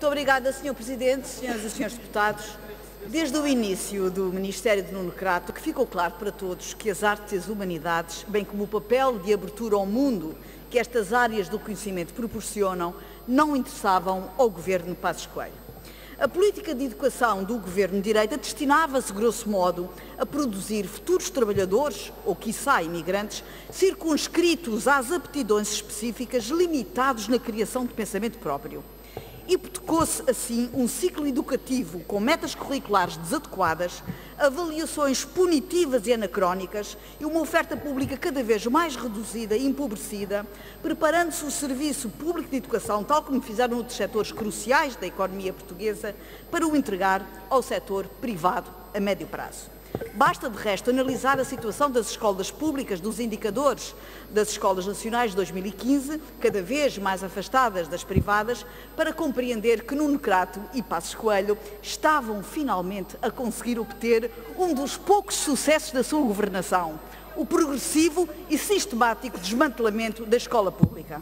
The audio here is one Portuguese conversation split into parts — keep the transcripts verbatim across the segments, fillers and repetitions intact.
Muito obrigada, senhor Presidente, senhoras e senhores deputados. Desde o início do Ministério de Nuno Crato, que ficou claro para todos que as artes e as humanidades, bem como o papel de abertura ao mundo que estas áreas do conhecimento proporcionam, não interessavam ao Governo Passos Coelho. A política de educação do Governo de direita destinava-se, grosso modo, a produzir futuros trabalhadores, ou quiçá imigrantes, circunscritos às aptidões específicas, limitados na criação de pensamento próprio. Hipotecou-se, assim, um ciclo educativo com metas curriculares desadequadas, avaliações punitivas e anacrónicas e uma oferta pública cada vez mais reduzida e empobrecida, preparando-se o serviço público de educação, tal como fizeram outros setores cruciais da economia portuguesa, para o entregar ao setor privado a médio prazo. Basta, de resto, analisar a situação das escolas públicas, dos indicadores das escolas nacionais de dois mil e quinze, cada vez mais afastadas das privadas, para compreender que Nuno Crato e Passos Coelho estavam finalmente a conseguir obter um dos poucos sucessos da sua governação, o progressivo e sistemático desmantelamento da escola pública.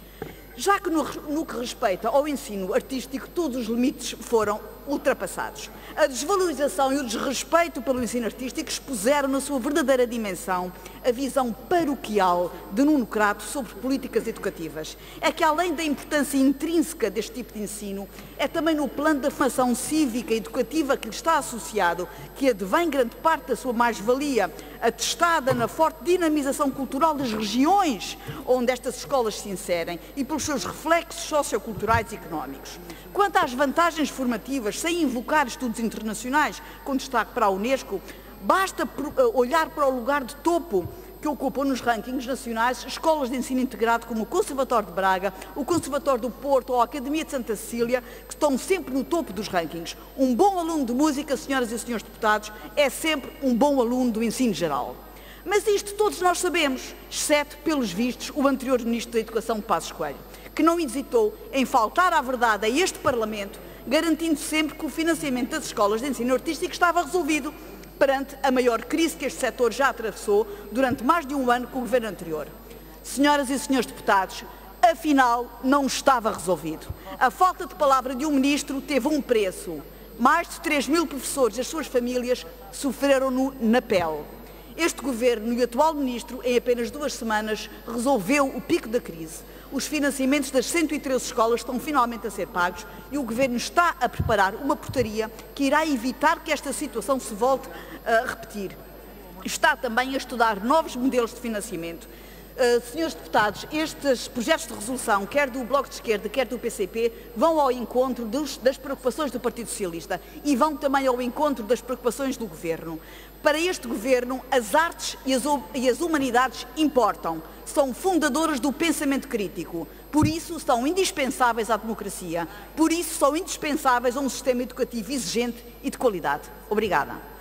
Já que no, no que respeita ao ensino artístico, todos os limites foram ultrapassados. A desvalorização e o desrespeito pelo ensino artístico expuseram na sua verdadeira dimensão a visão paroquial de Nuno Crato sobre políticas educativas. É que, além da importância intrínseca deste tipo de ensino, é também no plano da formação cívica e educativa que lhe está associado que advém grande parte da sua mais-valia, atestada na forte dinamização cultural das regiões onde estas escolas se inserem e pelos seus reflexos socioculturais e económicos. Quanto às vantagens formativas, sem invocar estudos internacionais, com destaque para a Unesco, basta olhar para o lugar de topo que ocupam nos rankings nacionais escolas de ensino integrado como o Conservatório de Braga, o Conservatório do Porto ou a Academia de Santa Cecília, que estão sempre no topo dos rankings. Um bom aluno de música, senhoras e senhores deputados, é sempre um bom aluno do ensino geral. Mas isto todos nós sabemos, exceto, pelos vistos, o anterior Ministro da Educação, Passos Coelho, que não hesitou em faltar à verdade a este Parlamento, garantindo sempre que o financiamento das escolas de ensino artístico estava resolvido, perante a maior crise que este setor já atravessou durante mais de um ano com o governo anterior. Senhoras e senhores deputados, afinal não estava resolvido. A falta de palavra de um ministro teve um preço. Mais de três mil professores e as suas famílias sofreram-no na pele. Este governo e o atual ministro, em apenas duas semanas, resolveu o pico da crise. Os financiamentos das cento e treze escolas estão finalmente a ser pagos e o Governo está a preparar uma portaria que irá evitar que esta situação se volte a repetir. Está também a estudar novos modelos de financiamento. Uh, senhores deputados, estes projetos de resolução, quer do Bloco de Esquerda, quer do P C P, vão ao encontro dos, das preocupações do Partido Socialista e vão também ao encontro das preocupações do Governo. Para este Governo, as artes e as, e as humanidades importam, são fundadoras do pensamento crítico, por isso são indispensáveis à democracia, por isso são indispensáveis a um sistema educativo exigente e de qualidade. Obrigada.